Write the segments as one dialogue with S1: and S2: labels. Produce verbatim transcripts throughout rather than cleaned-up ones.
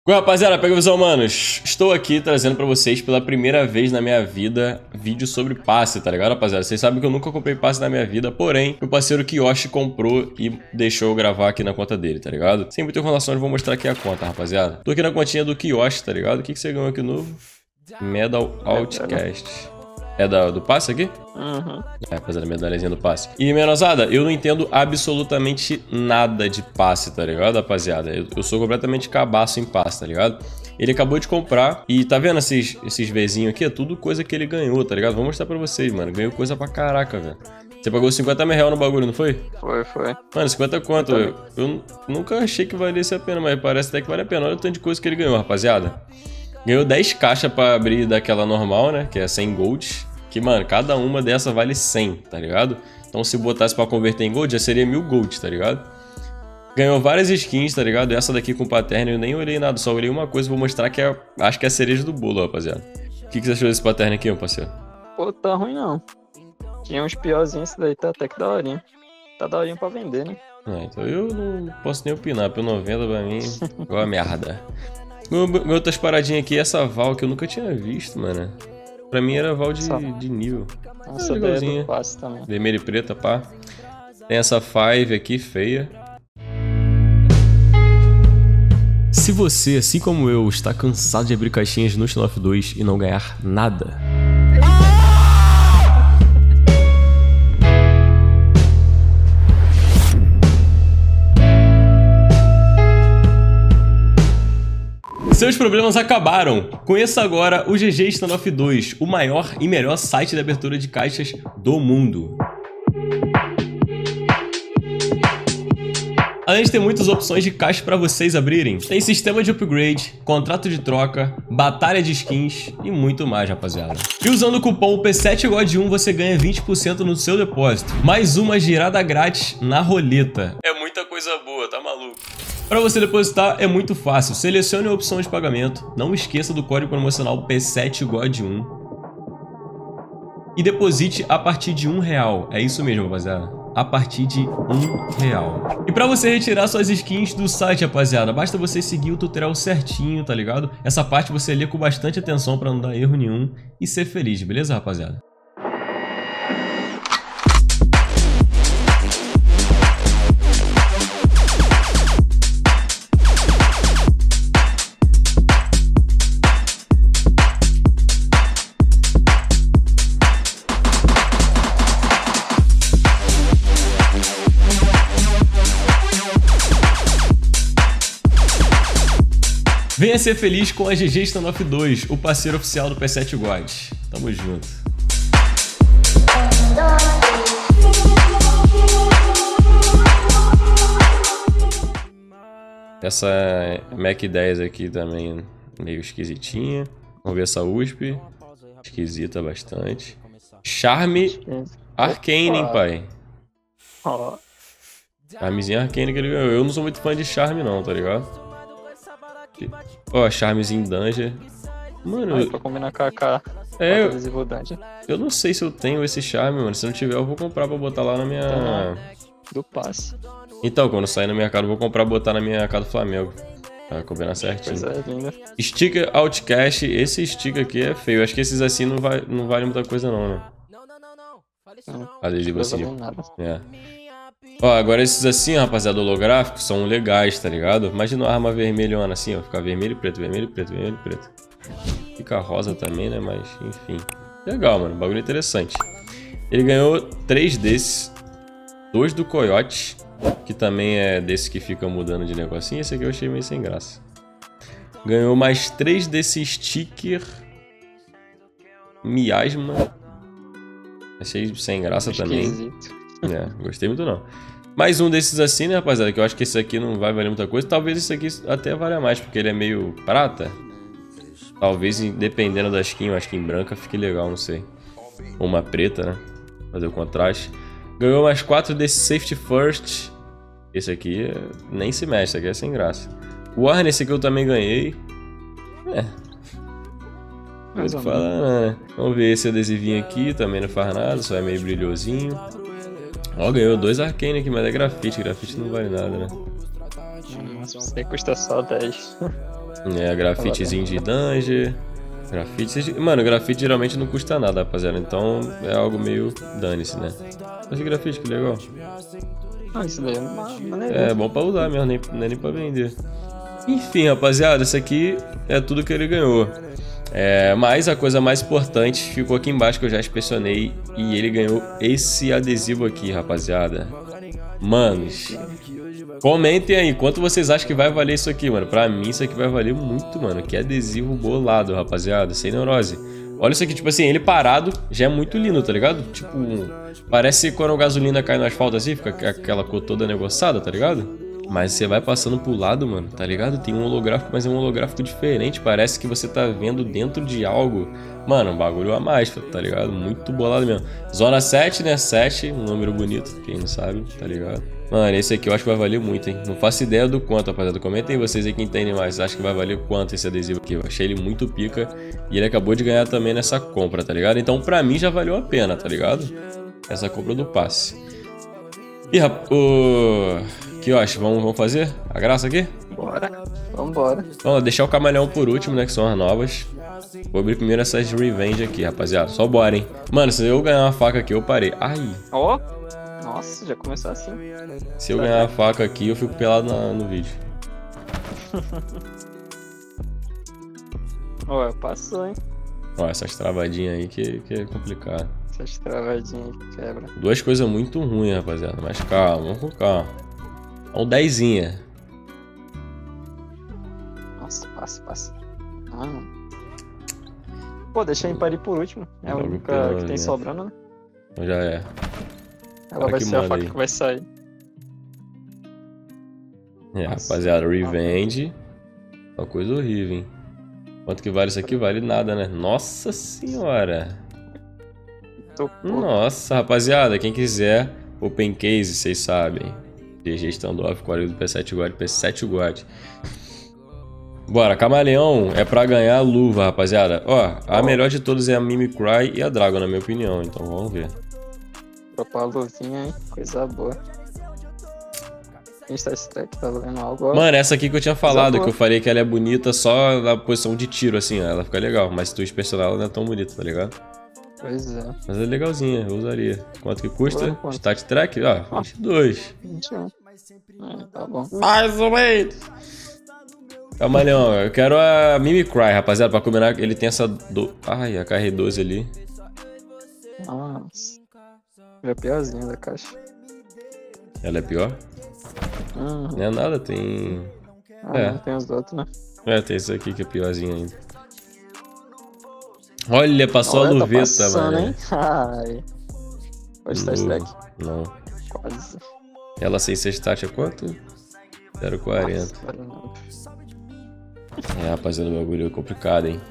S1: Oi, rapaziada, pega a visão, manos. Estou aqui trazendo pra vocês pela primeira vez na minha vida vídeo sobre passe, tá ligado, rapaziada? Vocês sabem que eu nunca comprei passe na minha vida, porém, meu parceiro Kiyoshi comprou e deixou eu gravar aqui na conta dele, tá ligado? Sem muita enrolação, eu vou mostrar aqui a conta, rapaziada. Tô aqui na continha do Kiyoshi, tá ligado? O que, que você ganhou aqui novo? Medal Outcast. É da, do passe aqui?
S2: Uhum.
S1: É, rapaziada, medalhazinha do passe. E, menosada, eu não entendo absolutamente nada de passe, tá ligado, rapaziada? Eu, eu sou completamente cabaço em passe, tá ligado? Ele acabou de comprar e tá vendo esses, esses Vzinhos aqui? É tudo coisa que ele ganhou, tá ligado? Vou mostrar pra vocês, mano. Ganhou coisa pra caraca, velho. Você pagou cinquenta mil reais no bagulho, não foi?
S2: Foi, foi.
S1: Mano, cinquenta quanto? Eu, eu nunca achei que valesse a pena, mas parece até que vale a pena. Olha o tanto de coisa que ele ganhou, rapaziada. Ganhou dez caixas pra abrir daquela normal, né? Que é cem gold. Que, mano, cada uma dessa vale cem, tá ligado? Então se botasse pra converter em gold, já seria mil gold, tá ligado? Ganhou várias skins, tá ligado? Essa daqui com paterno eu nem olhei nada, só olhei uma coisa, vou mostrar que é, acho que é a cereja do bolo, rapaziada. O que, que você achou desse paterno aqui, meu parceiro?
S2: Pô, tá ruim não. Tinha uns piorzinhos, esse daí tá até que daorinha. Tá daorinha pra vender, né?
S1: Ah, então eu não posso nem opinar, por noventa pra mim, igual a merda. Ganhou outras paradinhas aqui, essa Val que eu nunca tinha visto, mano. Pra mim era Val de, de nível.
S2: Essa daí é do passe também.
S1: Vermelho e preta, pá. Tem essa Five aqui, feia. Se você, assim como eu, está cansado de abrir caixinhas no Standoff dois e não ganhar nada... Seus problemas acabaram! Conheça agora o G G Standoff dois, o maior e melhor site de abertura de caixas do mundo. Além de ter muitas opções de caixa para vocês abrirem, tem sistema de upgrade, contrato de troca, batalha de skins e muito mais, rapaziada. E usando o cupom P sete G O D um você ganha vinte por cento no seu depósito, mais uma girada grátis na roleta. É muita coisa boa, tá maluco? Para você depositar é muito fácil, selecione a opção de pagamento, não esqueça do código promocional P sete G O D um e deposite a partir de um real, é isso mesmo, rapaziada, a partir de um real. E para você retirar suas skins do site, rapaziada, basta você seguir o tutorial certinho, tá ligado? Essa parte você lê com bastante atenção para não dar erro nenhum e ser feliz, beleza, rapaziada? Venha ser feliz com a G G Standoff dois, o parceiro oficial do P sete G O D. Tamo junto. Essa Mac dez aqui também meio esquisitinha. Vamos ver essa U S P. Esquisita bastante. Charme Arcane, hein, pai?
S2: Ó.
S1: Charmezinho Arcane que ele ganhou. Eu não sou muito fã de Charme não, tá ligado? Ó, oh, Charmezinho Danger. Mano,
S2: Ai, pra combinar com a K.
S1: É, eu,
S2: Danger.
S1: eu não sei se eu tenho esse Charme, mano. Se não tiver, eu vou comprar pra botar lá na minha...
S2: Então, do passe.
S1: Então, quando sair no mercado, eu vou comprar pra botar na minha casa do Flamengo. Pra combinar certinho.
S2: Coisa linda.
S1: Sticker Outcast. Esse sticker aqui é feio. Acho que esses assim não, vai, não valem muita coisa não, né?
S2: Não,
S1: Adesivo assim.
S2: não nada.
S1: É. Ó, agora esses assim, rapaziada, holográficos, são legais, tá ligado? Imagina uma arma vermelhona assim, ó. Ficar vermelho e preto, vermelho e preto, vermelho e preto. Fica rosa também, né? Mas, enfim. Legal, mano. Bagulho interessante. Ele ganhou três desses. Dois do Coyote, que também é desse que fica mudando de negocinho. Esse aqui eu achei meio sem graça. Ganhou mais três desse sticker. Miasma. Achei sem graça
S2: Esquisito.
S1: também. É, gostei muito não. Mais um desses assim, né, rapaziada? Que eu acho que esse aqui não vai valer muita coisa. Talvez esse aqui até valha mais, porque ele é meio prata. Talvez, dependendo da skin, uma skin branca fique legal, não sei. Ou uma preta, né? Fazer o contraste. Ganhou mais quatro desse Safety First. Esse aqui é... nem se mexe, esse aqui é sem graça. O Warren, esse aqui eu também ganhei. É. Coisa que fala, né? Vamos ver esse adesivinho aqui, também não faz nada, só é meio brilhosinho. Ó, ganhou dois Arcane aqui, mas é grafite. Grafite não vale nada, né?
S2: Nossa, você custa só dez.
S1: É, grafitezinho de dungeon. Grafite, mano, grafite geralmente não custa nada, rapaziada. Então é algo meio dane-se, né? Mas que grafite, que legal.
S2: Ah, isso daí é uma maneira.
S1: É bom pra usar mesmo, nem, nem, nem pra vender. Enfim, rapaziada, isso aqui é tudo que ele ganhou. É, mas a coisa mais importante ficou aqui embaixo que eu já inspecionei. E ele ganhou esse adesivo aqui, rapaziada. Manos, comentem aí quanto vocês acham que vai valer isso aqui, mano. Pra mim isso aqui vai valer muito, mano. Que adesivo bolado, rapaziada, sem neurose. Olha isso aqui, tipo assim, ele parado já é muito lindo, tá ligado? Tipo, parece quando a gasolina cai no asfalto assim, fica aquela cor toda negociada, tá ligado? Mas você vai passando pro lado, mano, tá ligado? Tem um holográfico, mas é um holográfico diferente. Parece que você tá vendo dentro de algo. Mano, um bagulho a mais, tá ligado? Muito bolado mesmo. Zona sete, né? sete, um número bonito, quem não sabe, tá ligado? Mano, esse aqui eu acho que vai valer muito, hein? Não faço ideia do quanto, rapaziada. Comentem vocês aí que entendem mais. Acho que vai valer quanto esse adesivo aqui. Eu achei ele muito pica. E ele acabou de ganhar também nessa compra, tá ligado? Então pra mim já valeu a pena, tá ligado? Essa compra do passe. E, rapaz... O... que eu acho? Vamos, vamos fazer a graça aqui?
S2: Bora. Vambora.
S1: Vamos deixar o camaleão por último, né? Que são as novas. Vou abrir primeiro essas revenge aqui, rapaziada. Só bora, hein? Mano, se eu ganhar uma faca aqui, eu parei. Ai.
S2: Ó. Oh. Nossa, já começou assim.
S1: Se eu ganhar a faca aqui, eu fico pelado na, no vídeo.
S2: Ó, oh, passou, hein?
S1: Ó, essas travadinhas aí que, que é complicado.
S2: Essas travadinhas que quebra.
S1: Duas coisas muito ruins, rapaziada. Mas calma, vamos com calma. Um dezinha.
S2: Nossa, passa, passa. Ah. Pô, deixa a Impari por último. É a
S1: Logo
S2: única
S1: pela
S2: que tem
S1: linha.
S2: sobrando, né?
S1: Então já é.
S2: Ela
S1: Cara
S2: vai
S1: que
S2: ser a
S1: manda
S2: faca
S1: aí.
S2: que vai sair.
S1: É,
S2: Nossa.
S1: rapaziada, revenge. Uma coisa horrível, hein? Quanto que vale isso aqui? Vale nada, né? Nossa senhora.
S2: Tô, pô.
S1: Nossa, rapaziada, quem quiser open case, vocês sabem. G G standoff, código do P sete God, P sete God. Bora, camaleão é pra ganhar a luva, rapaziada. Ó, a melhor de todas é a Mimicry e a Dragon, na minha opinião. Então vamos ver.
S2: Dropar a luvinha, hein? Coisa boa. Insta stack, tá valendo algo? Ó.
S1: Mano, essa aqui que eu tinha falado,
S2: boa.
S1: que eu falei que ela é bonita só na posição de tiro, assim, ó. Ela fica legal. Mas se tu inspecionar, ela não é tão bonita, tá ligado?
S2: Pois é.
S1: Mas é legalzinha, eu usaria. Quanto que custa?
S2: Quanto, quanto?
S1: Stat track? Ó, vinte e dois.
S2: vinte e um. É, tá bom.
S1: Mais ou menos. Camaleão, eu quero a Mimicry, rapaziada, pra combinar. Ele tem essa... Do... Ai, a K R doze ali.
S2: Nossa. Já piorzinho da caixa.
S1: Ela é pior?
S2: Uhum.
S1: Não é nada, tem...
S2: Ah,
S1: É.
S2: não, tem os outros, né?
S1: É, tem esse aqui que é piorzinho ainda. Olha, passou
S2: Olha,
S1: a
S2: tá
S1: luveta,
S2: passando,
S1: mano.
S2: hein? Ai. Hoje tá stack.
S1: Não.
S2: Quase.
S1: Ela sem ser stat é quanto? zero vírgula quarenta.
S2: Nossa, vale nada.
S1: É, rapaziada, o bagulho é complicado, hein?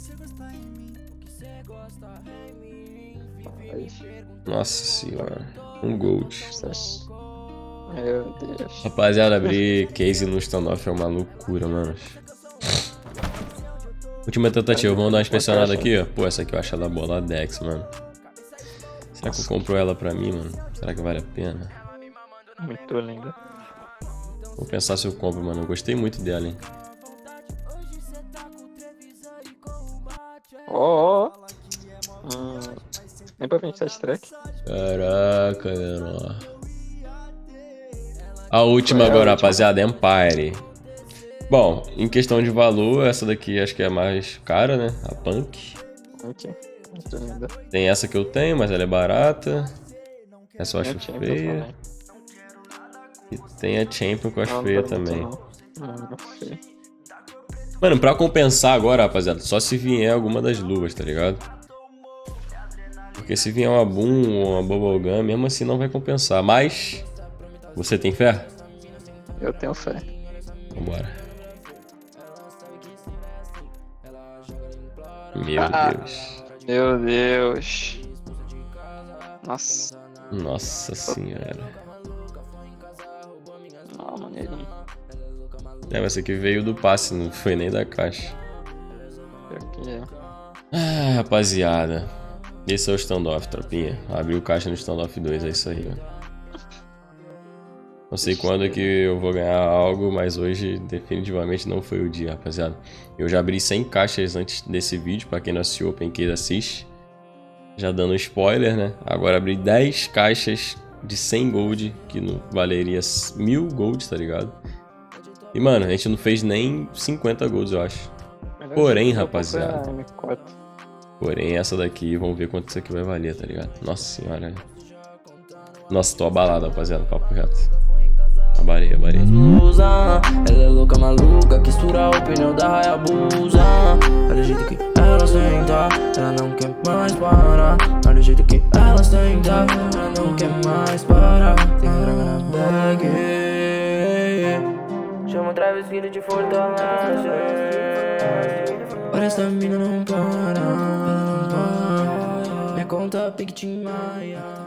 S2: Ai,
S1: Nossa senhora. Um gold.
S2: essas- Meu Deus.
S1: Rapaziada, abrir case no standoff é uma loucura, mano. Última tentativa, vamos dar uma inspecionada aqui, ó. Pô, essa aqui eu acho ela bola Dex, mano. Será que eu compro ela pra mim, mano? Será que vale a pena?
S2: Muito linda.
S1: Vou pensar se eu compro, mano. Eu gostei muito dela, hein?
S2: Ó, ó. Hum. Nem pra vinte e sete track.
S1: Caraca, mano. A última
S2: É a
S1: agora,
S2: última.
S1: rapaziada, Empire. Bom, em questão de valor, essa daqui acho que é a mais cara, né? A Punk.
S2: Aqui. Muito linda.
S1: Tem essa que eu tenho, mas ela é barata. Essa eu acho
S2: Tem a Champion
S1: feia.
S2: também.
S1: E tem a Champion que eu acho
S2: Não,
S1: feia
S2: não tá muito
S1: também.
S2: não. Não, não feia.
S1: Mano, pra compensar agora, rapaziada, só se vier alguma das luvas, tá ligado? Porque se vier uma Boom ou uma Bubblegum, mesmo assim não vai compensar. Mas, você tem fé?
S2: Eu tenho fé.
S1: Vambora. Meu
S2: Ah.
S1: Deus.
S2: Meu Deus. Nossa.
S1: Nossa senhora.
S2: Não, maneirinho.
S1: É, mas essa aqui veio do passe, não foi nem da caixa.
S2: Pior que é.
S1: Ah, rapaziada. Esse é o standoff, tropinha. Abriu caixa no standoff dois, é isso aí, ó. Não sei quando que eu vou ganhar algo, mas hoje definitivamente não foi o dia, rapaziada. Eu já abri cem caixas antes desse vídeo, pra quem não assistiu, OpenCase assiste. Já dando spoiler, né? Agora abri dez caixas de cem gold, que não valeria mil gold, tá ligado? E, mano, a gente não fez nem cinquenta golds, eu acho. Porém, rapaziada... Porém, essa daqui, vamos ver quanto isso aqui vai valer, tá ligado? Nossa senhora. Nossa, tô abalado, rapaziada, papo reto. Abarei, abarei.
S3: Ela é louca, maluca, que estoura o pneu da Hayabusa. Olha o jeito que ela senta, ela não quer mais parar. Olha o jeito que ela senta, ela não quer mais parar. Tem droga na bag. Chama o Travis, filho de Fortaleza. Olha essa mina não para, não para. Me conta, Pique Tim Maia.